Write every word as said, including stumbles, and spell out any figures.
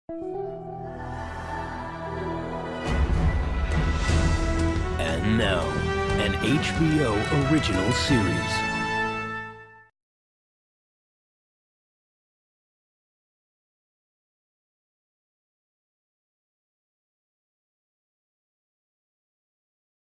And now, an H B O original series.